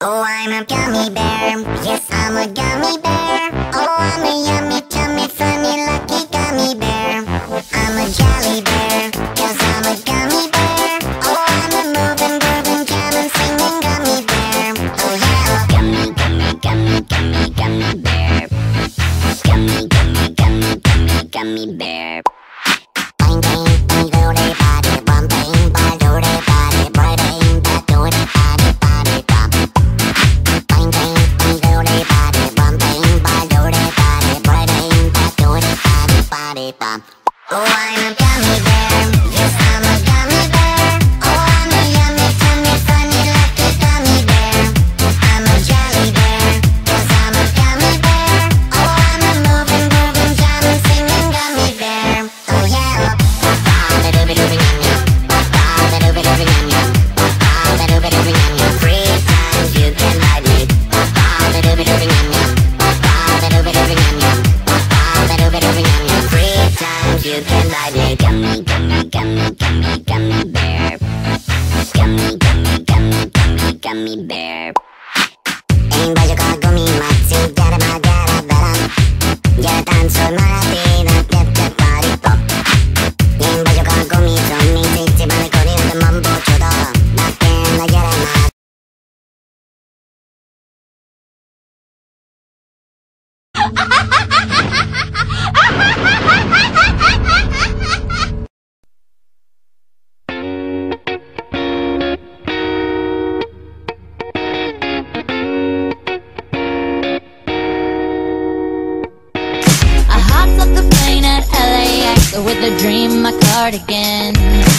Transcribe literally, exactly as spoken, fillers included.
Oh, I'm a gummy bear. Yes, I'm a gummy bear. Oh, I'm a yummy, tummy, funny, lucky gummy bear. I'm a jelly bear, cause I'm a gummy bear. Oh, I'm a moving, grooving, jamming, singing gummy bear. Oh yeah, gummy, gummy, gummy, gummy, gummy bear. Gummy, gummy, gummy, gummy, gummy bear. Bang, bang, bang, do they body, bum, bang, bang, do they body, bang, bang, bang, do they body, body, bum. Bang, bang, bang, do they body, bum, bang, bang, do they body, bang, bang, bang, do they body, body, bum. Oh, I'm a gummy bear. Yes, I'm a gummy bear. Oh, I'm a yummy, tummy, funny, lucky gummy bear. I'm a jelly bear, cause I'm a gummy bear. Oh, I'm a moving, grooving, jamming, singing gummy bear. Oh yeah. Three times you can ride me. Three times you can ride me. Gummy, gummy, gummy, gummy, gummy bear. Gummy, gummy, gummy, gummy, gummy bear. Ain't baju kagumi matsi gara magara baram. Ya tanso marati na tep tep party pop. Ain't baju kagumi zombie zichi bale kori na mambo chodo. Nakken na yara ma. I hopped off the plane at L A X with a dream, my cardigan.